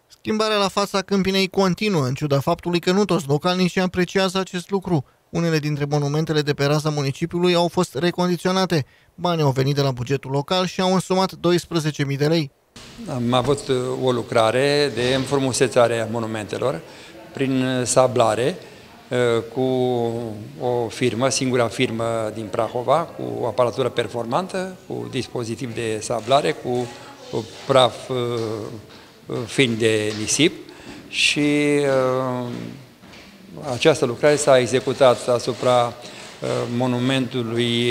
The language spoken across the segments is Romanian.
Schimbarea la fața Câmpinei continuă, în ciuda faptului că nu toți localnicii apreciază acest lucru. Unele dintre monumentele de pe raza municipiului au fost recondiționate. Banii au venit de la bugetul local și au însumat 12.000 de lei. Am avut o lucrare de înfrumusețare a monumentelor prin sablare cu o firmă, singura firmă din Prahova, cu o aparatură performantă, cu dispozitiv de sablare, cu praf fin de nisip și această lucrare s-a executat asupra monumentului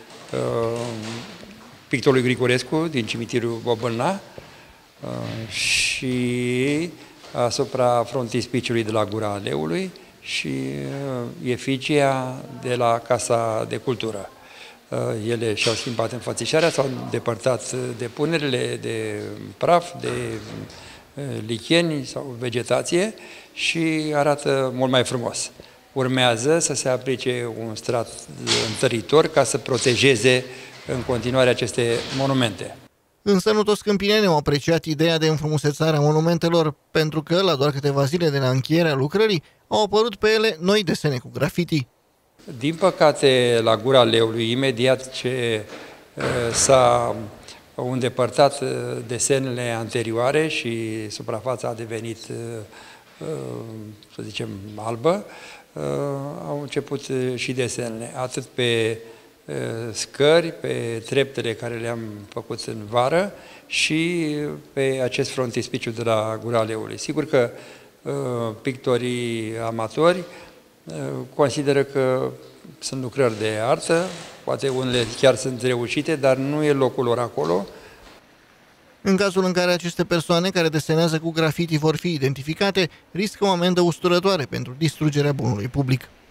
pictorului Grigorescu din cimitirul Bobâlna și asupra frontispiciului de la Gura Leului și efigia de la Casa de Cultură. Ele și-au schimbat înfățișarea, s-au îndepărtat depunerile de praf, de licheni sau vegetație și arată mult mai frumos. Urmează să se aplice un strat întăritor ca să protejeze în continuare aceste monumente. Însă nu toți câmpinenii au apreciat ideea de înfrumusețare a monumentelor, pentru că, la doar câteva zile de la încheierea lucrării, au apărut pe ele noi desene cu grafiti. Din păcate, la Gura Leului, imediat ce s-au îndepărtat desenele anterioare și suprafața a devenit, să zicem, albă, au început și desenele, atât pe scări, pe treptele care le-am făcut în vară și pe acest frontispiciu de la Gura Leului. Sigur că pictorii amatori consideră că sunt lucrări de artă, poate unele chiar sunt reușite, dar nu e locul lor acolo. În cazul în care aceste persoane care desenează cu grafiti vor fi identificate, riscă o amendă usturătoare pentru distrugerea bunului public.